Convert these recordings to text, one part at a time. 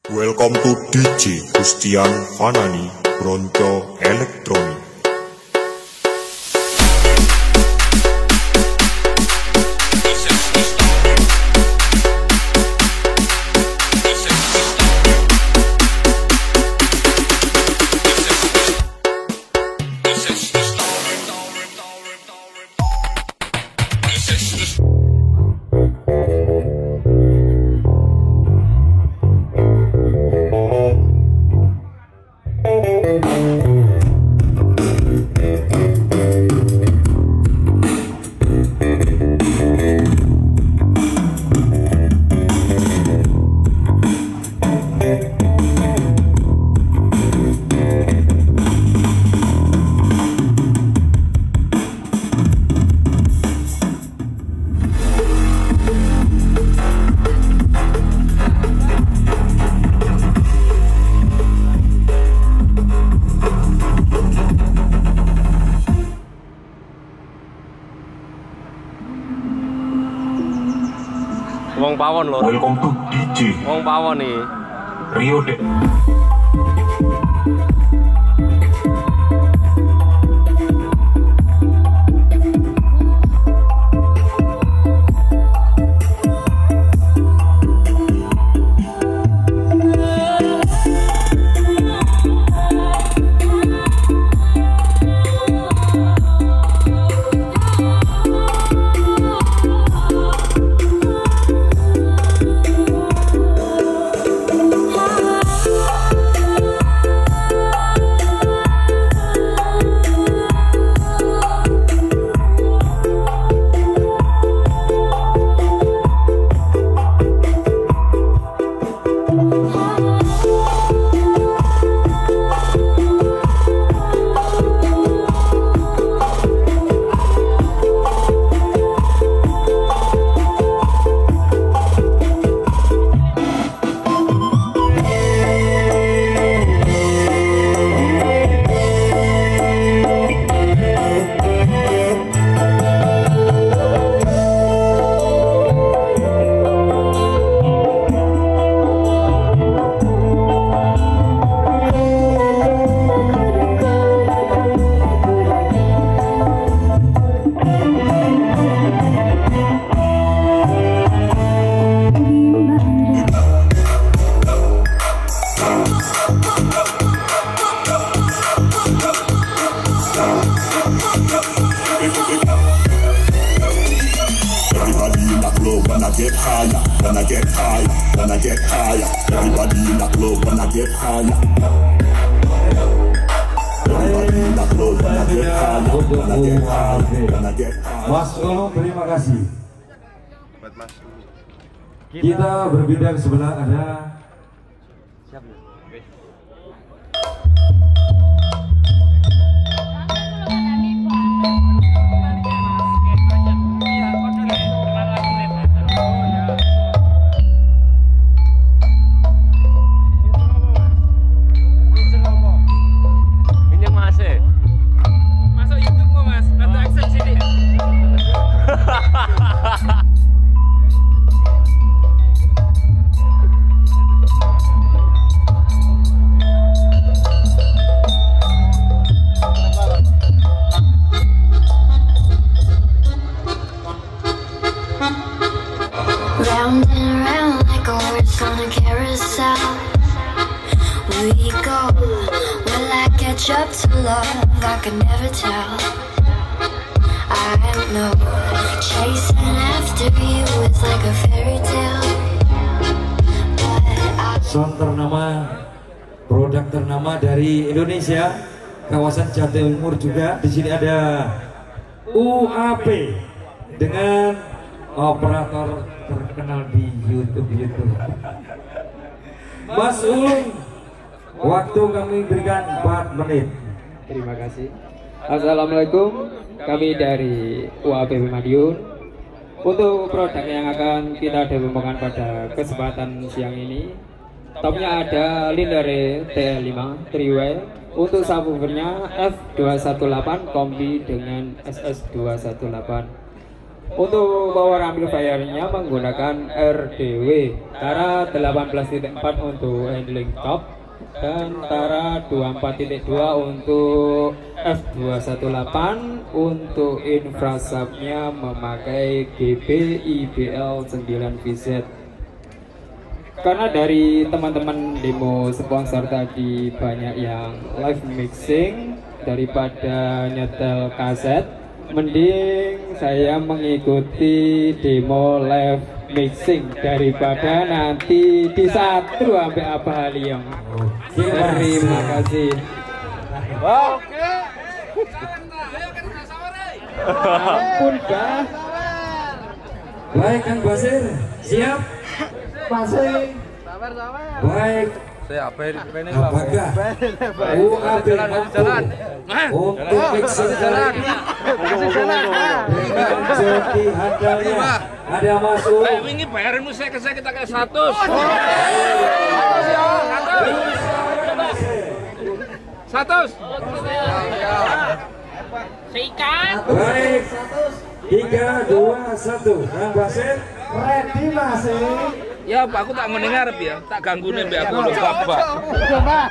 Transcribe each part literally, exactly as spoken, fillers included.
Welcome to D J Gustian Fanani Bronco Electronic. Wong pawon lho. Welcome to D J Wong pawon nih. Rio de get higher, when I get higher, when I get higher. Everybody in the club when I get higher. Everybody in the club when I get higher, when I get higher, when I get higher. Mas Ulung, terima kasih. Buat Mas. Kita berbidang sebelah ada. Siap ya? Round and around like a horse on a carousel we go. Will I catch up to love? I can never tell. I know chasing after you is like a fairy tale. Sound ternama, produk ternama dari Indonesia, kawasan Jatimur juga. Di sini ada U A P dengan operator terkenal di YouTube YouTube. Mas Ulung, waktu kami berikan empat menit. Terima kasih. Assalamualaikum, kami dari U A P Madiun. Untuk produk yang akan kita demo-kan pada kesempatan siang ini, topnya ada Lindare T L lima three way. Untuk subwoofernya F dua satu delapan kombi dengan S S dua satu delapan. Untuk power amplifier-nya menggunakan R D W Tara delapan belas titik empat untuk handling top dan Tara dua puluh empat titik dua untuk F dua delapan. Untuk infrasubnya memakai G B I B L sembilan V Z. Karena dari teman-teman demo sponsor tadi banyak yang live mixing daripada nyetel kaset, mending saya mengikuti demo live mixing daripada nanti disatru sampai apa haliang. Terima kasih. Oke. Ampun, Bah. Baik Kang Basir, siap? Masih. Baik. Saya apa ini? Apakah U A B mampu untuk mixing jalan dengan joki handalnya? Ada masuk. Ini bayarin saya ke saya kita kayak satu. Satu. Seikat. Baik. Tiga, dua, satu. Kang Basir. Ready masih. Ya, Pak, aku tak mendengar ya. Tak ganggu nih, aku lu bapak. Coba.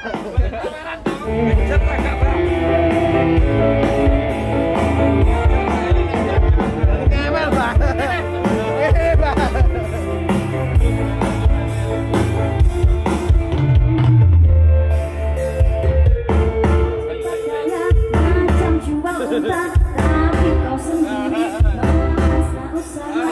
Tapi kau sendiri merasa usah.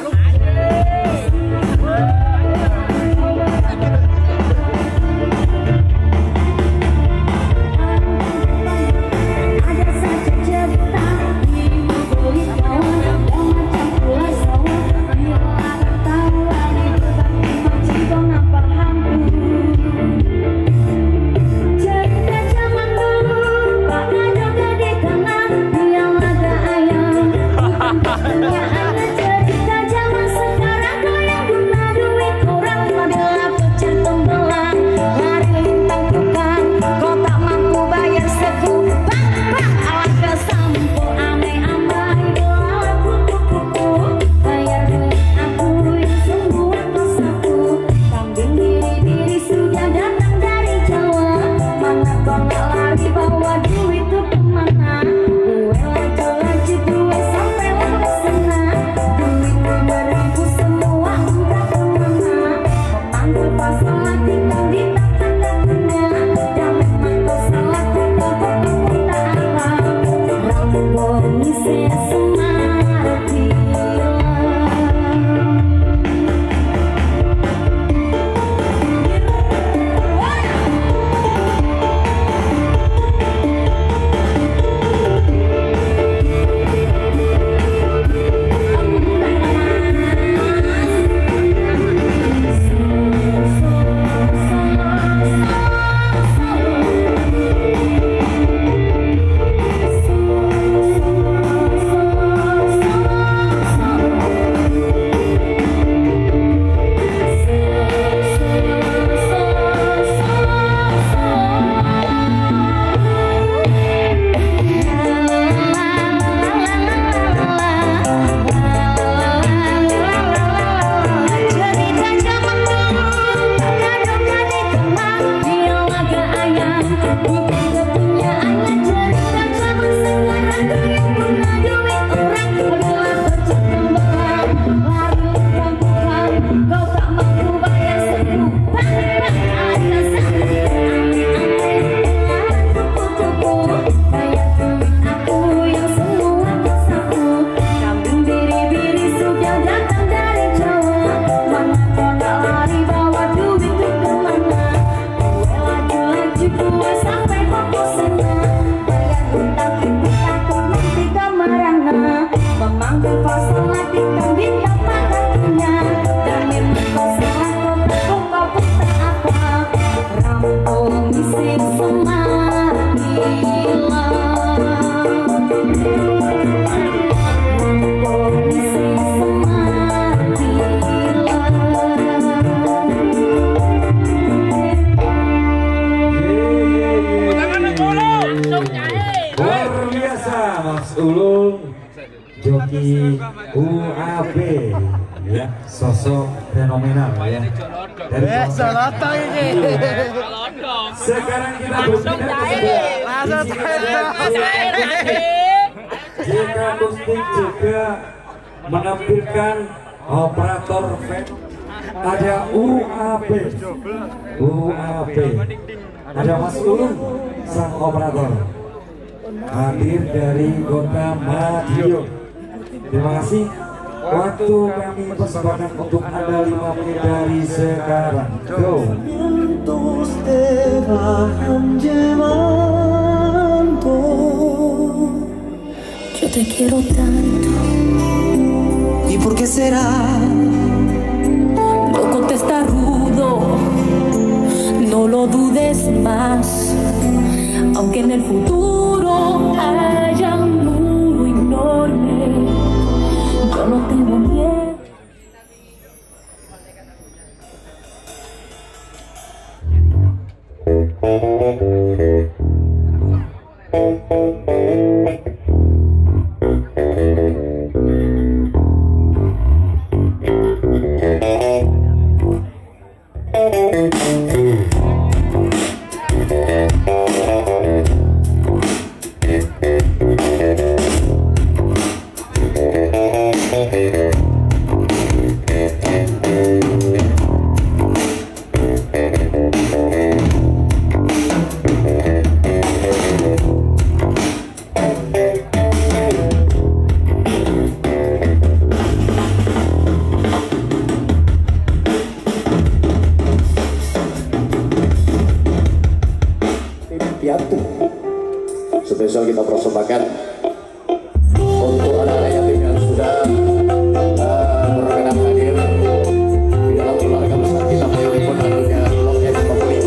joki U A B ya, sosok fenomenal ya. Dari sekarang kita berpindah ke Jika Kustik juga menampilkan operator van. Ada U A B, U A B, ada Mas Ulung sang operator hadir dari Kota Madiun. Terima kasih. Waktu kami persembahkan untuk Anda lima menit dari sekarang. Go. Yo te quiero tanto. ¿Y por qué será? No contesta rudo, no lo dudes más. Aunque en el futuro haya un muro enorme, yo no tengo miedo. Spesial kita persembahkan untuk anak-anak yatim yang sudah uh, berkenan hadir di dalam keluarga besar kita pun tentunya Loket Family.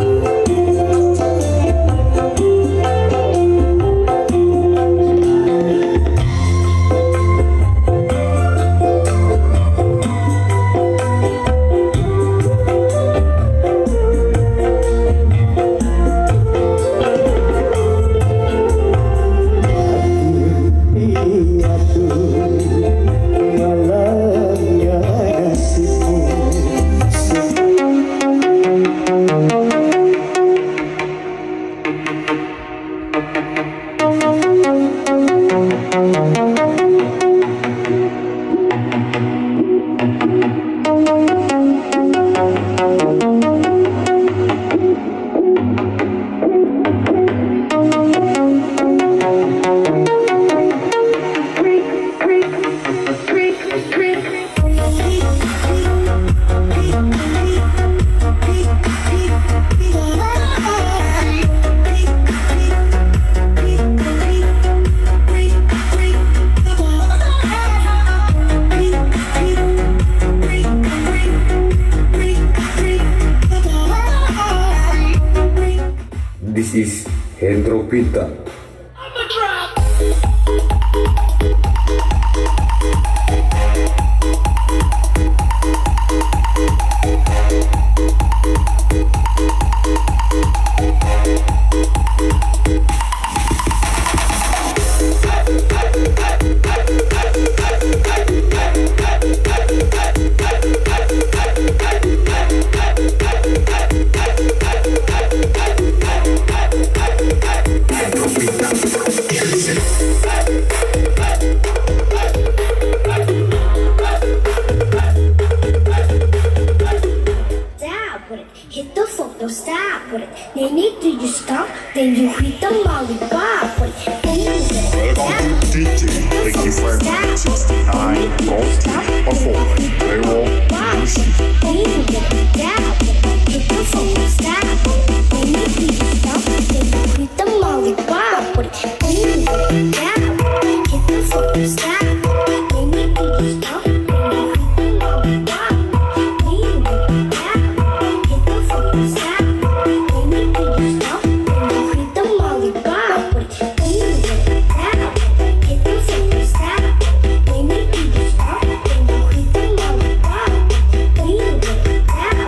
This is Hendro Pinta. Hit the photo, stop with it. They need to you stop, then you hit the lollipop with it. Then you Welcome to D J Ricky Fire sixty-nine Gold performing Hero Music. Then you get it down with it. Hit the photo, stop with it. They need to you stop, then you hit the lollipop with it. Then you get it down with it. Hit the photo, stop with it. They need to you stop, then you hit the lollipop. Then you get it down. Hit the photo, stop. They need to you stop, then you hit the lollipop with it. Then you get it down. Hit the photo, stop. They need to you stop, then you hit the lollipop. Then you get it down.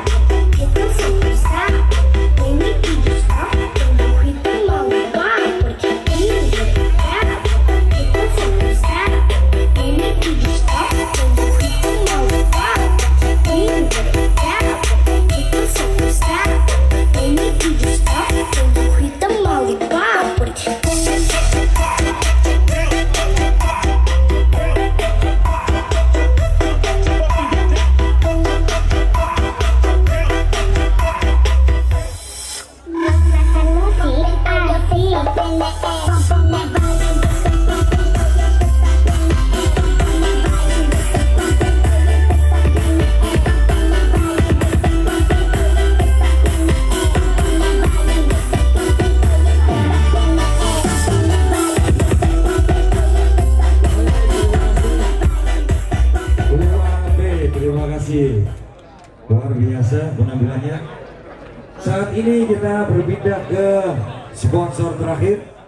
masih luar biasa penampilannya. Saat ini kita berpindah ke sponsor terakhir.